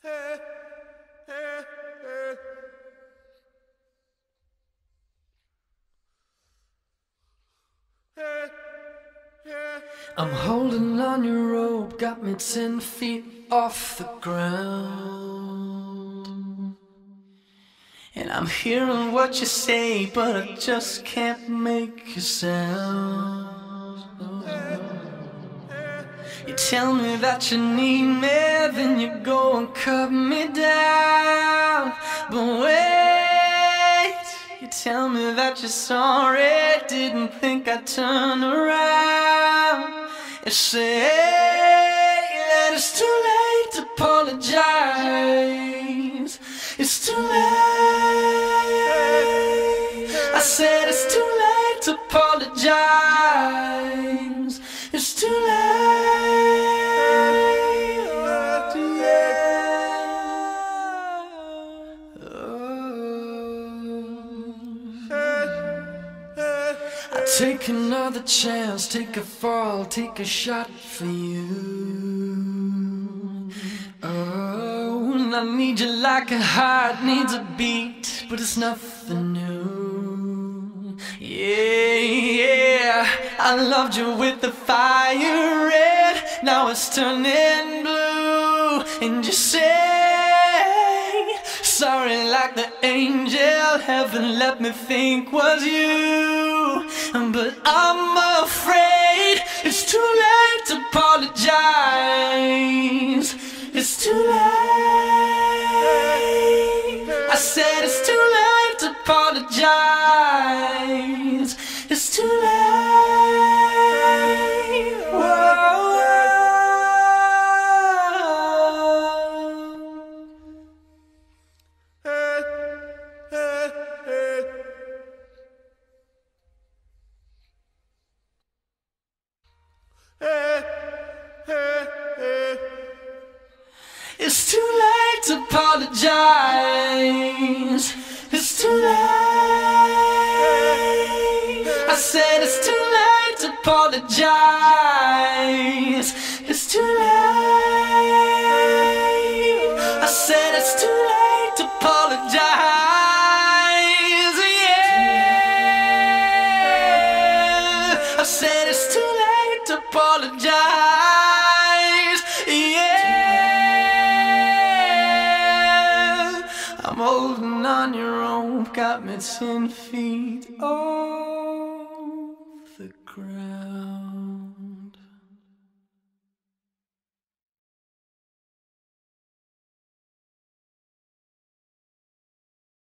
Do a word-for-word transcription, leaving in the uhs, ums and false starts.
I'm holding on your rope, got me ten feet off the ground. And I'm hearing what you say, but I just can't make a sound. You tell me that you need me, then you go and cut me down. But wait, you tell me that you're sorry, didn't think I'd turn around. You say that it's too late to apologize. It's too late. I said it's too late to apologize. It's too late. Take another chance, take a fall, take a shot for you. Oh, and I need you like a heart needs a beat, but it's nothing new. Yeah, yeah, I loved you with the fire red, now it's turning blue. And you say sorry like the angel heaven let me think was you. But I'm afraid it's too late to apologize. It's too late. I said it's too late to apologize. It's too late. Whoa. It's too late to apologize. It's too late. I said it's too late to apologize. It's too late. I said it's too late to apologize. Yeah. I said it's too late to apologize. Yeah. I'm holding on your rope, got me ten feet off the ground.